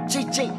GG.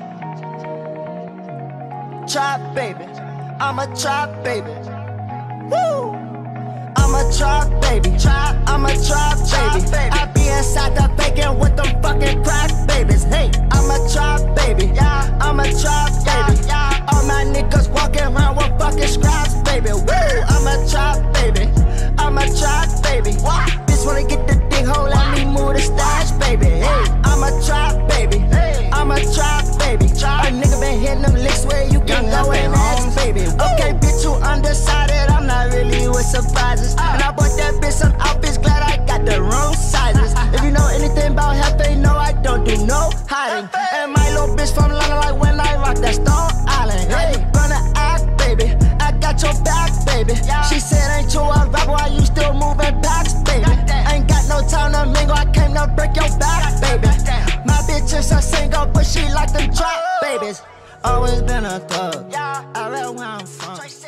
Trap baby, I'm a trap baby. Woo! I'm a trap baby, I'm a trap baby. I be inside the bacon with them fucking crack babies. Hey, I'm a trap baby, I'm a trap baby. All my niggas walking around with fucking scraps, baby. Woo! I'm a trap baby, I'm a trap baby. Bitch wanna get the dick hole, let me move the stash, baby. Hey, I'm a trap baby, I'm a trap baby. A nigga been hitting them licks where you can go and ask, baby. Okay, bitch, you undecided, I'm not really with surprises. And I bought that bitch some outfits, glad I got the wrong sizes. If you know anything about Hefe, no, I don't do no hiding. And my little bitch from London, like when I rock that Stone Island. Hey, gonna act, baby, I got your back, baby. She said, ain't you a rapper, why you still moving packs, baby? Ain't got no time to mingle, I came to break your back, baby. My bitch is a single, but she like them trap babies. Always been a thug, I read where I'm from.